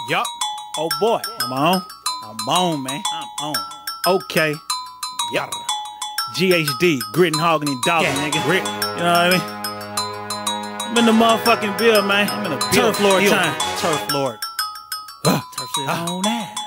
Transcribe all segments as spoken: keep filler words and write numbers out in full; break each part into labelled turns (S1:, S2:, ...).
S1: Yup. Oh boy. I'm on. I'm on, man. I'm on. Okay. Yup. G H D, grit and hogging and dogging, yeah, nigga. Grit. You know what I mean? I'm in the motherfucking bill, man. I'm in the Turflord time. Turflord. Uh, Turf shit uh. on that.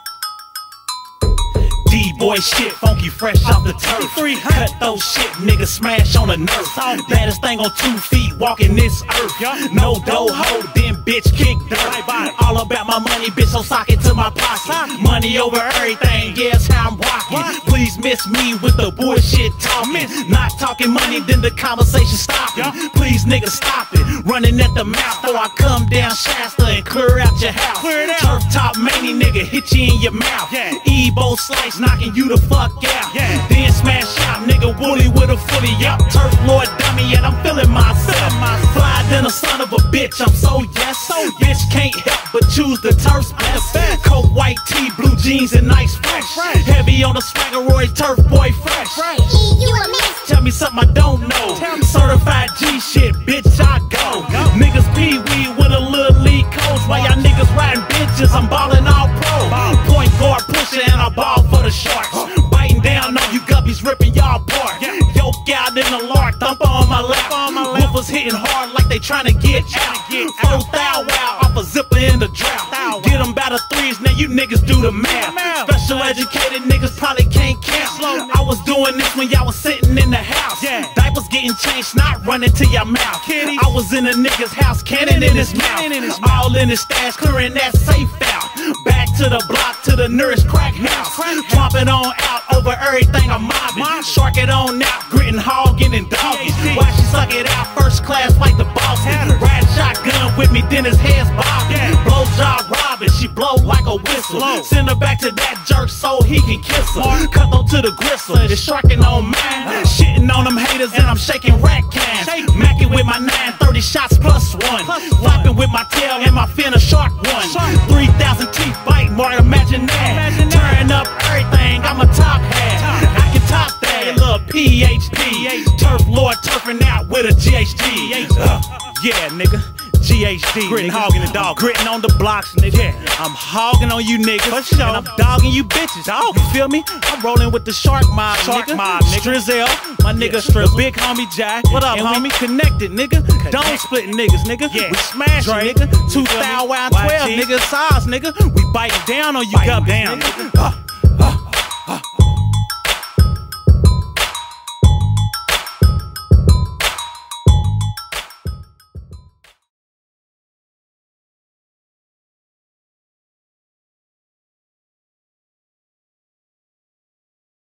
S1: D-boy shit, funky fresh off the turf. Cut those shit, nigga, smash on the nerf. Baddest thing on two feet, walking this earth. No dough ho, then bitch kick dirt. All about my money, bitch, so sock it to my pocket. Money over everything, yeah, that's how I'm rocking. Please miss me with the bullshit talking. Not talking money, then the conversation stopping. Please, nigga, stop it. Running at the mouth, before I come down Shasta and clear out your house. Turf top mania, nigga, hit you in your mouth. Ebo slice, knocking you the fuck out. Yeah. Then smash out, nigga, woolly with a footy. Yup, Turflord dummy, and I'm feeling myself. Fly than a son of a bitch, I'm so yes. So bitch can't help but choose the turf's best. Coat, white tee, blue jeans, and nice fresh. Heavy on the swaggeroid, turf boy fresh. Tell me something I don't know. Certified G shit, bitch, I go. Niggas pee-wee with a little league coach. While y'all niggas riding bitches, I'm ballin' all pro. Point guard pusher, and I ball for the Sharks. Biting down on you guppies, ripping y'all apart. Yoke out in the lark, thump on my lap. Woofers hitting hard like they trying to get out. Four thou wow off a zipper in the drought. Get them by the threes, now you niggas do the math. Special educated niggas probably can't count. I was doing this when y'all was sitting in the house. Diapers getting changed, not running to your mouth. I was in a nigga's house, cannon in his mouth. All in his stash, clearing that safe out. Back to the block, to the nearest crack house. Drop it on out over everything I'm mobbing. Shark it on out, gritting, hogging, and dogging. Why she suck it out, first class like the boss. Ride shotgun with me, then his head's bobbing. Blow job robbing, she blow like a whistle. Send her back to that jerk so he can kiss her. Cut though to the gristle, it's sharking on mine. Shitting on them haters and I'm shaking rack cans. Macking with my nine thirty shots plus one. Flapping with my tail and my fin a shark one. three thousand teeth bite, more imagine that. Turn up everything, I'm a top hat. I can top that, little P H D. Turflord turfing out with a G H D. Uh, yeah, nigga. G H D, gritting, hogging the dog, gritting on the blocks, nigga. Yeah. I'm hogging on you niggas, for sure. And I'm dogging you bitches, dog. You feel me? I'm rolling with the shark mob, shark nigga. Mob, nigga. Strizzell, my nigga, yeah, the big homie Jack. What up, and homie? We connected, nigga. Connect. Don't split niggas, nigga. Yeah. We smashing, nigga. Two thousand twelve, nigga. Size, nigga. We biting down on you, up down, nigga. Uh.